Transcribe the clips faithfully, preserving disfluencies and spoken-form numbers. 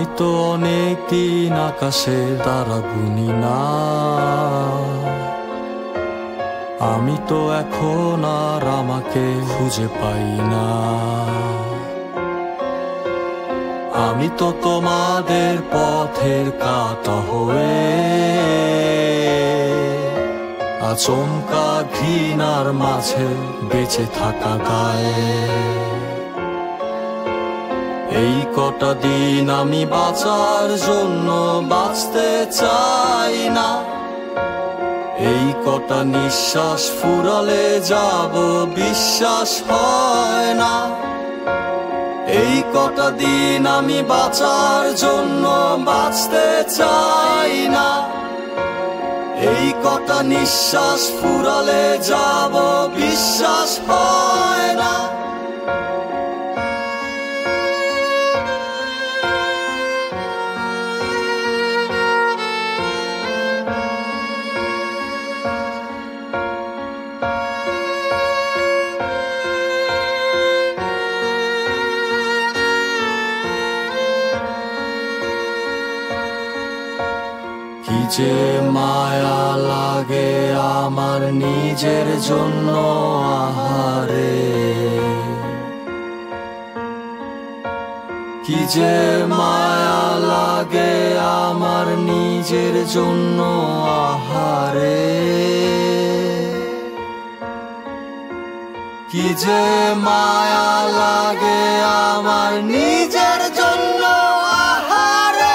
হয়তো অনেক দিন আকাশের তারা গুনি না, আমি তো এখন আর আমাকে খুঁজে পাই না। আমি তো তোমাদের পথের কাঁটা হয়ে আচমকা ঘৃণার মাঝে বেঁচে থাকা গায়ে। এই কটা দিন আমি বাঁচার জন্য বাঁচতে চাই না, এই কটা নিঃশ্বাস ফুরালে যাব বিশ্বাস হয় না। এই কটা দিন আমি বাঁচার জন্য বাঁচতে চাই না, এই কটা নিঃশ্বাস ফুরালে যাব বিশ্বাস হয় না। কি যে মায়া লাগে আমার নিজের জন্য আহারে, কি যে মায়া লাগে আমার নিজের জন্য আহারে, কি যে মায়া লাগে আমার নিজের জন্য আহারে।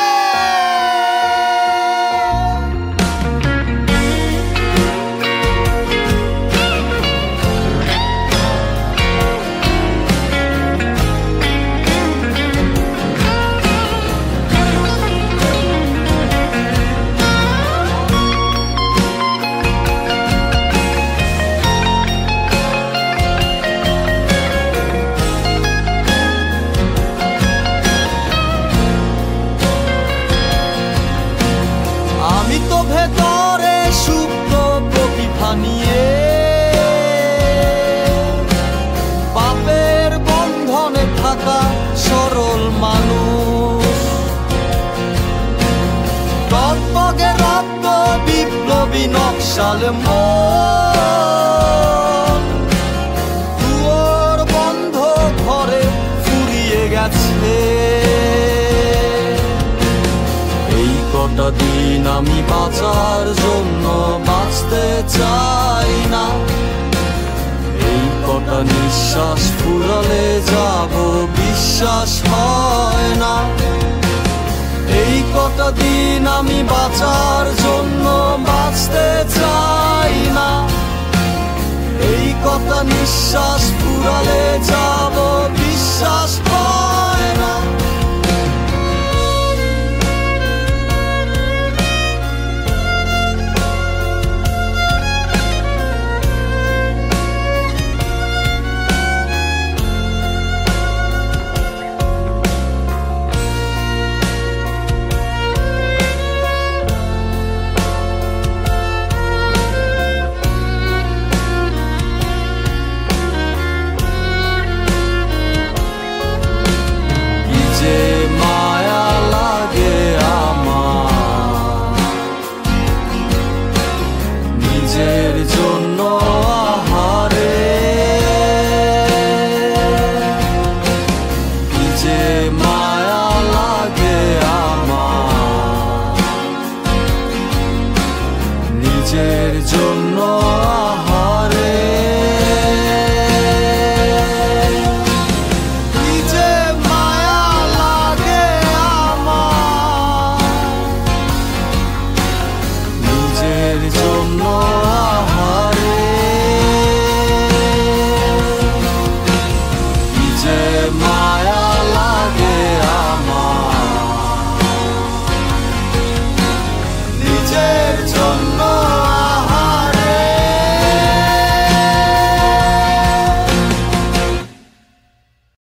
আমি তো ভেতরে সুপ্ত প্রতিভা নিয়ে পাপের বন্ধনে থাকা সরল মানুষ, টকবগে রক্ত বিপ্লবী নকশাল মন দুয়ার বন্ধ ঘরে ফুরিয়ে গেছে। কটা দিন আমি বাঁচার জন্য বাঁচতে চাই না, এই কটা নিঃশ্বাস ফুরালে যাব বিশ্বাস হয় না। এই কটা দিন আমি বাঁচার জন্য বাঁচতে চাই না, এই কটা নিঃশ্বাস ফুরালে যাব বিশ্বাস হয় না। নিজের জন্য আহারে, কি যে মায়া